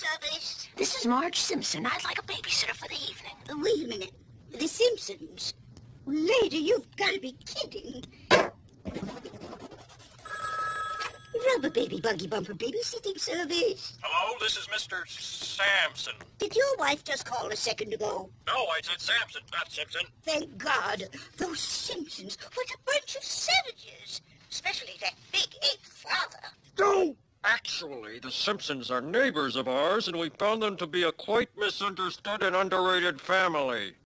service? This is Marge Simpson. I'd like a babysitter for the evening. Wait a minute. The Simpsons? Lady, you've got to be kidding. Rubber baby buggy bumper babysitting service. Hello, this is Mr. Sampson. Did your wife just call a second ago? No, I said Sampson, not Simpson. Thank God. Those Simpsons, what a bunch of savages. Especially that big ape father. No! Actually, the Simpsons are neighbors of ours, and we found them to be a quite misunderstood and underrated family.